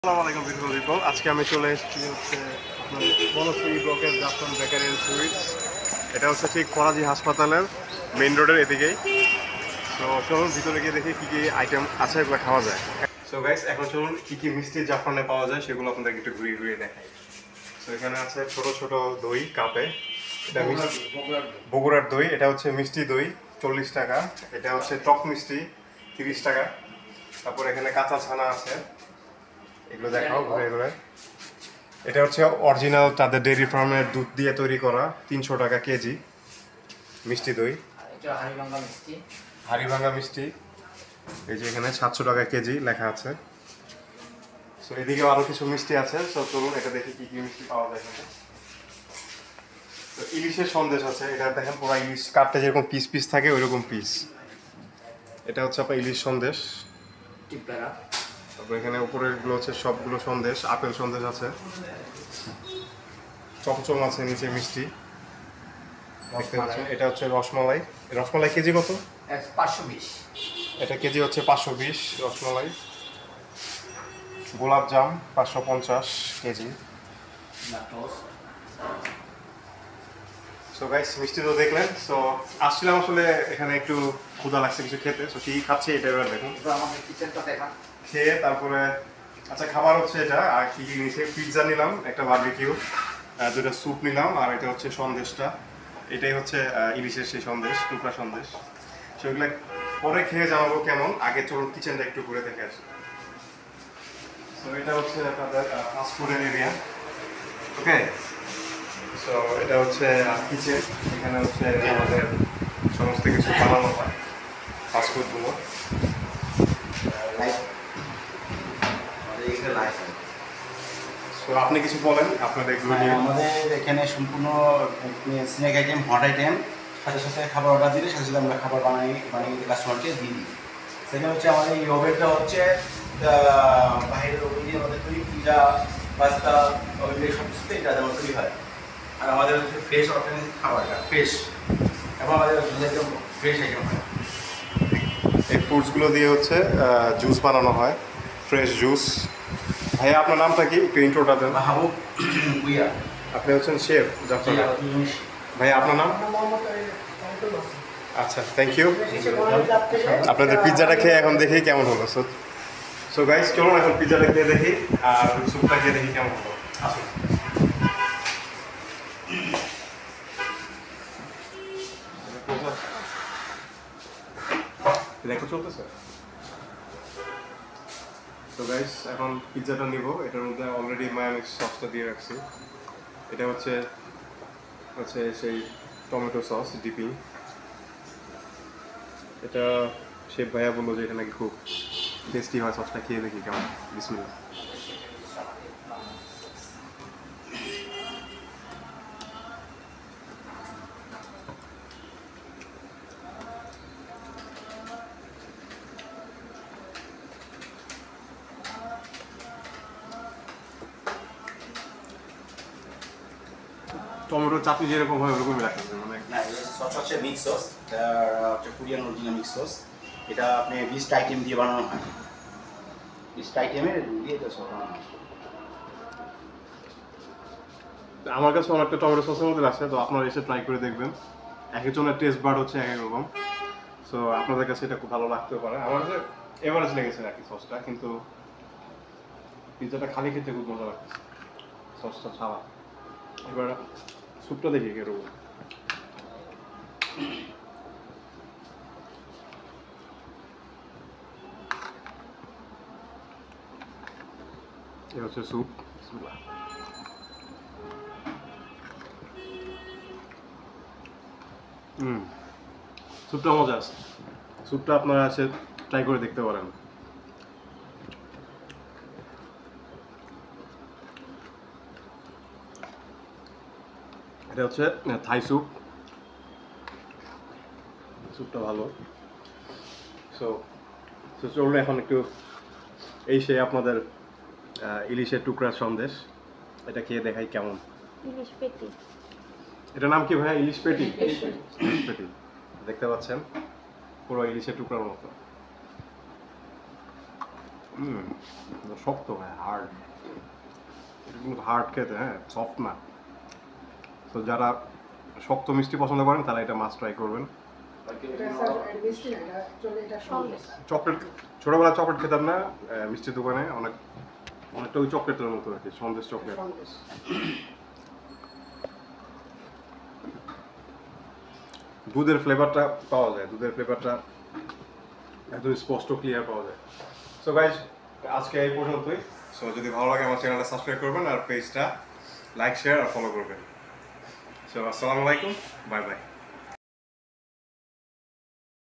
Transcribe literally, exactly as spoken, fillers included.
আসসালামু আলাইকুম beautiful people. আজকে আমি চলে এসেছি হচ্ছে আপনার বনশ্রী ব্লকের জাফরান বেকারি অ্যান্ড সুইটস। এটা হচ্ছে ঠিক করাজি হাসপাতালের মেইন রোডের এদিকেই। তো চলুন ভিতরে গিয়ে দেখি কী কী আইটেম আছে, এগুলো খাওয়া যায়। সো গাইস, এখন চলুন কী কী মিষ্টি জাফরানে পাওয়া যায় সেগুলো আপনাদেরকে একটু ঘুরিয়ে ঘুরিয়ে দেখাই। তো এখানে আছে ছোট ছোট দই কাপে, এটা মিষ্টি বগুড়ার দই, এটা হচ্ছে মিষ্টি দই চল্লিশ টাকা। এটা হচ্ছে টক মিষ্টি তিরিশ টাকা। তারপর এখানে কাঁচা ছানা আছে, এগুলো দেখাও ঘুরে ঘুরে। এটা হচ্ছে অরিজিনাল তাদের ডেইরি ফার্মের দুধ দিয়ে তৈরি করা, তিনশো টাকা কেজি মিষ্টি দই। হাড়িভাঙ্গা মিষ্টি এই যে এখানে সাতশো টাকা কেজি লেখা আছে। সো এদিকেও আরও কিছু মিষ্টি আছে। সো চলুন এটা দেখি কী কী মিষ্টি পাওয়া যায় এখানে। তো ইলিশের সন্দেশ আছে, এটা দেখেন পুরো ইলিশ কাটতে যেরকম পিস পিস থাকে ওইরকম পিস। এটা হচ্ছে আপনার ইলিশ সন্দেশ। তারপর এখানে উপরের গুলো হচ্ছে সবগুলো সন্দেশ, আপেল সন্দেশ আছে, চমচম আছে নিচে মিষ্টি দেখতে পাচ্ছেন। এটা হচ্ছে রসমালাই। রসমালাই কেজি কত? পাঁচশো বিশ। এটা কেজি হচ্ছে পাঁচশো বিশ রসমালাই। গোলাপ জাম পাঁচশো পঞ্চাশ কেজি। সো গাইস, মিষ্টি তো দেখলেন। সো আসছিলাম আসলে এখানে একটু ক্ষুধা লাগছে কিছু খেতে। সো কী খাচ্ছি এটা এবার দেখুন, আমাদের কিচেনটা দেখা খেয়ে তারপরে আচ্ছা খাবার হচ্ছে এটা। আর কী কী নিয়েছে, পিৎজা নিলাম, একটা বারবিকিউ, দুটো স্যুপ নিলাম, আর এটা হচ্ছে সন্দেশটা। এটাই হচ্ছে ইলিশের সেই সন্দেশ, টুকরা সন্দেশ। সেগুলো পরে খেয়ে জানাবো কেমন। আগে চলুন কিচেনটা একটু ঘুরে দেখে আসি। সো এটা হচ্ছে আপনাদের ফাস্টফুডের এরিয়া। ওকে, সো এটা হচ্ছে কিচেন। এখানে হচ্ছে আমাদের সমস্ত কিছু বানানো হয় ফাস্টফুডগুলো। তো আপনি কিছু বলেন আপনাদের এগুলো নিয়ে। আমাদের এখানে সম্পূর্ণ স্ন্যাক আইটেম, হট আইটেম, সাথে সাথে খাবার অর্ডার দিলে সাথে সাথে আমরা খাবার বানাই বানিয়ে কাস্টমারকে দিয়ে দিই। সেখানে হচ্ছে আমাদের এই ওভেনটা হচ্ছে বাইরের ওভেন দিয়ে আমাদের তৈরি, পিজা পাস্তা ওভেন সব কিছুতে এটা যেমন তৈরি হয়। আর আমাদের হচ্ছে ফ্রেশ অর্গানিক খাবারটা ফ্রেশ, এবং আমাদের একদম ফ্রেশ আইটেম হয়। এই ফ্রুটসগুলো দিয়ে হচ্ছে জুস বানানো হয়, ফ্রেশ জুস। ভাইয়া আপনার নামটা কি, একটু ইন্ট্রোটা দেন। মাহবুব ভুইয়া। আপনি হচ্ছেন শেফ জাফরান। ভাইয়া আপনার নাম? আচ্ছা, থ্যাংক ইউ। আপনাদের পিৎজাটা খেয়ে এখন দেখি কেমন হলো। সো সো গাইস, চলুন এখন পিৎজাটা খেয়ে দেখি আর স্যুপটা খেয়ে দেখি কেমন হলো। আসুন। দেখো চলতেছে। তো গাইস, এখন পিৎজাটা নিব। এটার মধ্যে অলরেডি মায়োনিজ সসটা দিয়ে রাখছি। এটা হচ্ছে হচ্ছে সেই টমেটো সস ডিপিং। এটা শেফ ভাইয়া বললো যে এটা নাকি খুব টেস্টি হয়। সসটা খেয়ে দেখি কেমন। বিসমিল্লাহ। টমেটো চাটনি যেরকম হয় ওরকমই রাখতেছে মানে। না, এই সস হচ্ছে মিক্স সস, এটা হচ্ছে কোরিয়ান অরিজিনাল মিক্স সস। এটা আপনি বিশটা আইটেম দিয়ে বানানো হয়, বিশটা আইটেমের দিয়ে এটা সস বানানো হয়। আমার কাছে অনেকটা টমেটো সসের মধ্যে লাগছে। তো আপনারা এসে ট্রাই করে দেখবেন। এক একজনের টেস্ট বার হচ্ছে এক এক রকম। সো আপনাদের কাছে এটা খুব ভালো লাগতেও পারে। আমার কাছে এভারেজ লেগেছে আর কি সসটা, কিন্তু পিৎজাটা খালি খেতে খুব মজা লাগছে সসটা ছাড়া। এবার স্যুপটা দেখি এরকম। এ হচ্ছে স্যুপ। হুম, স্যুপটা মজা আছে। স্যুপটা আপনারা এসে ট্রাই করে দেখতে পারেন। এটা হচ্ছে থাই স্যুপ। স্যুপটা ভালো। সো সো চলুন এখন একটু এই সে আপনাদের ইলিশের টুকরার সন্দেশ, এটা খেয়ে দেখাই কেমন। ইলিশ পেটি। এটার নাম কি ভাইয়া? ইলিশ পেটি। ইলিশ পেটি দেখতে পাচ্ছেন পুরো ইলিশের টুকরার মতো। হুম শক্ত ভাই, হার্ড। এটা কিন্তু হার্ড খেতে, হ্যাঁ, সফট না। তো যারা শক্ত মিষ্টি পছন্দ করেন তারা এটা মাস্ট ট্রাই করবেন। চকলেট, ছোটবেলায় চকলেট খেতাম না মিষ্টির দোকানে, অনেক অনেকটা ওই চকলেটের মতো আর কি, সন্দেশ চকলেট। দুধের ফ্লেভারটা পাওয়া যায়, দুধের ফ্লেভারটা একদম স্পষ্ট ক্লিয়ার পাওয়া যায়। সো গাইজ, আজকে এই পর্যন্তই। সো যদি ভালো লাগে আমার চ্যানেলটা সাবস্ক্রাইব করবেন আর পেজটা লাইক শেয়ার আর ফলো করবেন। সো আসসালামু আলাইকুম, বাই বাই।